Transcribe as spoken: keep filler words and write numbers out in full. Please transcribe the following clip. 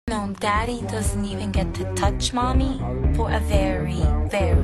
No, daddy doesn't even get to touch mommy for a very, very